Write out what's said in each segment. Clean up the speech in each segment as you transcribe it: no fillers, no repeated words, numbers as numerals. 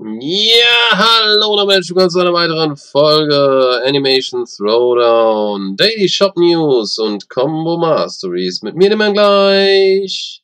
Ja, hallo und herzlich willkommen zu einer weiteren Folge Animation Throwdown, Daily Shop News und Combo Masteries mit mir, dem Mann gleich.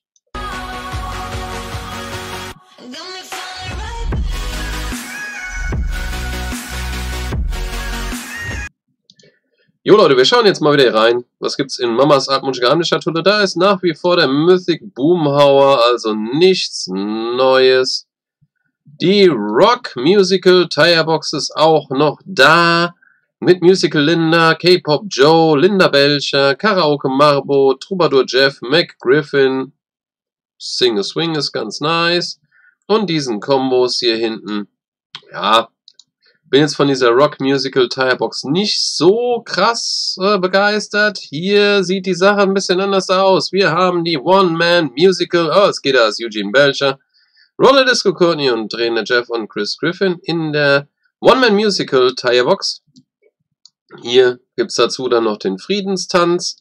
Jo Leute, wir schauen jetzt mal wieder hier rein. Was gibt's in Mamas Artmunsch Geheimnisschatulle? Da ist nach wie vor der Mythic Boomhauer, also nichts Neues. Die Rock Musical Tirebox ist auch noch da. Mit Musical Linda, K-Pop Joe, Linda Belcher, Karaoke Marbo, Troubadour Jeff, Mac Griffin. Sing a Swing ist ganz nice. Und diesen Kombos hier hinten. Ja, bin jetzt von dieser Rock Musical Tirebox nicht so krass begeistert. Hier sieht die Sache ein bisschen anders aus. Wir haben die One-Man Musical. Oh, es geht als Eugene Belcher. Roller Disco Courtney und Trainer Jeff und Chris Griffin in der One-Man Musical Tirebox. Hier gibt es dazu dann noch den Friedenstanz,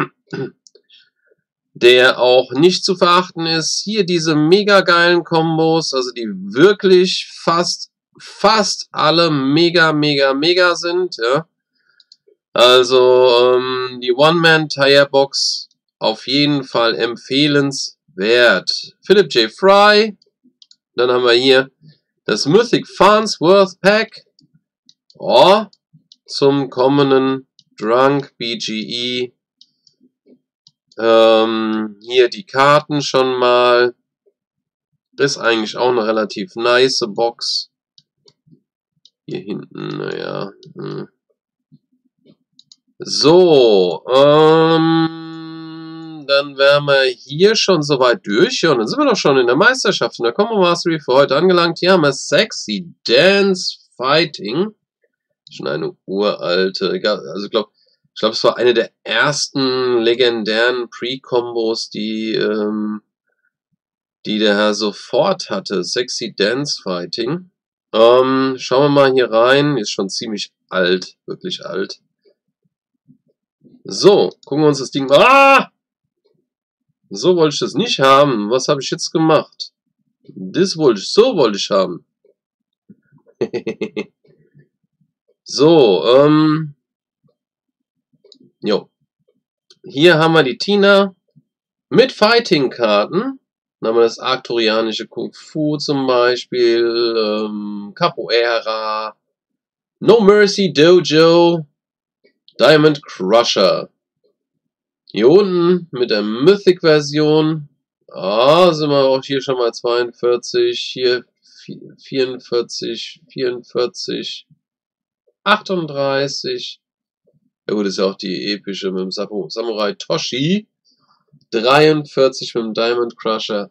der auch nicht zu verachten ist. Hier diese mega geilen Kombos, also die wirklich fast alle mega sind. Ja. Also die One-Man Tirebox auf jeden Fall empfehlenswert. Philip J. Fry. Dann haben wir hier das Mythic Farnsworth Pack. Oh, zum kommenden Drunk BGE. Hier die Karten schon mal. Ist eigentlich auch eine relativ nice Box. Hier hinten, naja. So, dann wären wir hier schon soweit durch. Ja, und dann sind wir doch schon in der Meisterschaft, in der Combo Mastery für heute angelangt. Hier haben wir Sexy Dance Fighting. Schon eine uralte, also ich glaube, es war eine der ersten legendären Pre-Kombos, die der Herr sofort hatte. Sexy Dance Fighting. Schauen wir mal hier rein. Ist schon ziemlich alt, wirklich alt. So, gucken wir uns das Ding mal. Ah! So wollte ich das nicht haben. Was habe ich jetzt gemacht? So wollte ich haben. So, jo. Hier haben wir die Tina mit Fighting-Karten. Dann haben wir das arcturianische Kung Fu zum Beispiel, Capoeira, No Mercy Dojo, Diamond Crusher. Hier unten mit der Mythic-Version. Ah, sind wir auch hier schon mal 42, hier 44, 44, 38. Ja gut, ist ja auch die epische mit dem Samurai Toshi. 43 mit dem Diamond Crusher.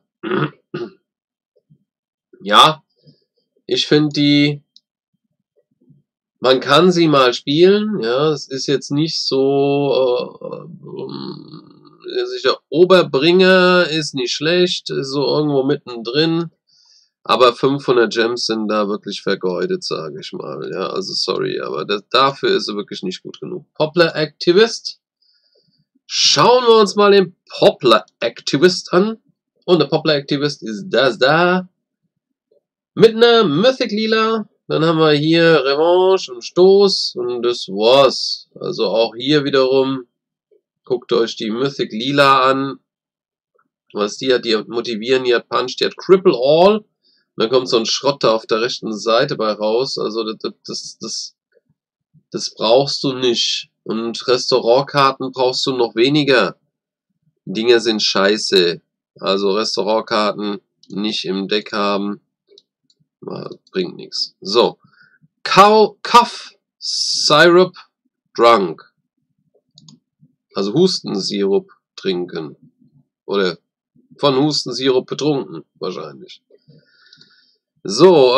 Ja, ich finde die, man kann sie mal spielen, ja, es ist jetzt nicht so, der Oberbringer ist nicht schlecht, ist so irgendwo mittendrin, aber 500 Gems sind da wirklich vergeudet, sage ich mal, ja, also sorry, aber dafür ist sie wirklich nicht gut genug. Poplar Activist, schauen wir uns mal den Poplar Activist an, und der Poplar Activist ist das da, mit einer Mythic Lila. Dann haben wir hier Revanche und Stoß und das war's. Also auch hier wiederum, guckt euch die Mythic Lila an. Was die hat, die hat Motivieren, die hat Punch, die hat Cripple All. Und dann kommt so ein Schrott da auf der rechten Seite bei raus. Also das brauchst du nicht. Und Restaurantkarten brauchst du noch weniger. Die Dinger sind scheiße. Also Restaurantkarten nicht im Deck haben. Bringt nichts. So. Cough Syrup Drunk. Also Hustensirup trinken. Oder von Hustensirup betrunken, wahrscheinlich. So,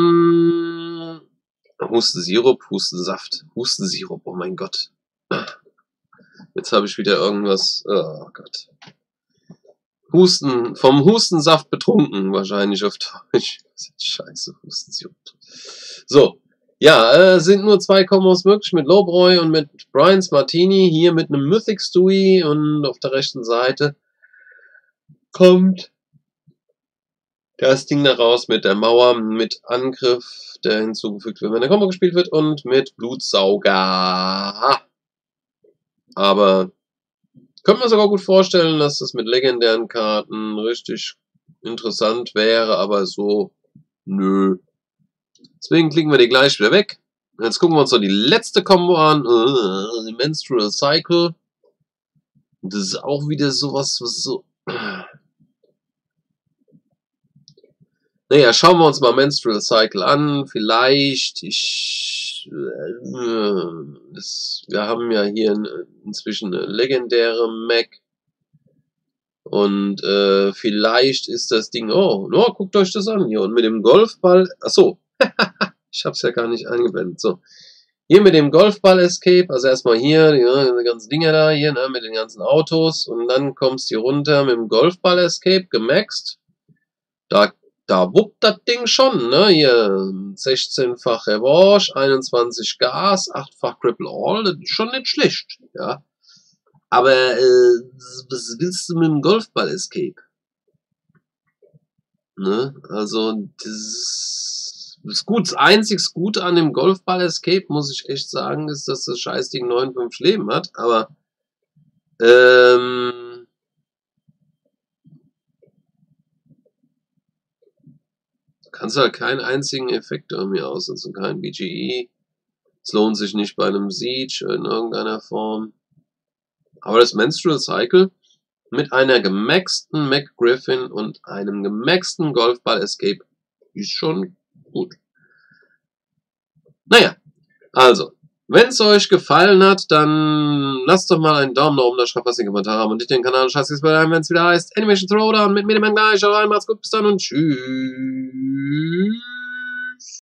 Hustensirup, Hustensaft. Hustensirup, oh mein Gott. Jetzt habe ich wieder irgendwas. Oh Gott. Vom Hustensaft betrunken, wahrscheinlich auf Deutsch. Scheiße, Hustensirup. So, ja, sind nur 2 Kombos möglich mit Lobroy und mit Brian's Martini. Hier mit einem Mythic Stewie und auf der rechten Seite kommt Das Ding da raus mit der Mauer, mit Angriff, der hinzugefügt wird, wenn der Combo gespielt wird, und mit Blutsauger. Aber könnte man sogar gut vorstellen, dass das mit legendären Karten richtig interessant wäre, aber so, nö. Deswegen klicken wir die gleich wieder weg. Jetzt gucken wir uns noch die letzte Combo an, die Menstrual Cycle. Und das ist auch wieder sowas, was so... Naja, schauen wir uns mal Menstrual Cycle an. Vielleicht, wir haben ja hier inzwischen eine legendäre Mac. Und vielleicht ist das Ding, oh, guckt euch das an hier. Und mit dem Golfball, achso, ich hab's ja gar nicht eingeblendet. So, hier mit dem Golfball-Escape, also erstmal hier, die ganzen Dinger da, hier, ne, mit den ganzen Autos. Und dann kommst du hier runter mit dem Golfball-Escape, gemaxt. Da wuppt das Ding schon, ne? Hier 16-fach Revanche, 21 Gas, 8-fach Cripple All, das ist schon nicht schlecht, ja. Aber was willst du mit dem Golfball-Escape? Ne? Also, das ist gut. Das einzig Gute an dem Golfball-Escape, muss ich echt sagen, ist, dass das Scheißding 59 Leben hat, aber kannst halt keinen einzigen Effekt irgendwie aussetzen, kein BGE. Es lohnt sich nicht bei einem Siege in irgendeiner Form. Aber das Menstrual Cycle mit einer gemaxten Mac Griffin und einem gemaxten Golfball Escape ist schon gut. Naja, also, wenn es euch gefallen hat, dann lasst doch mal einen Daumen nach oben da, schreibt was in die Kommentare und nicht den Kanal. Scheiße, wenn es wieder heißt Animation Throwdown mit mir, dem gleich. Macht's gut, bis dann und tschüss.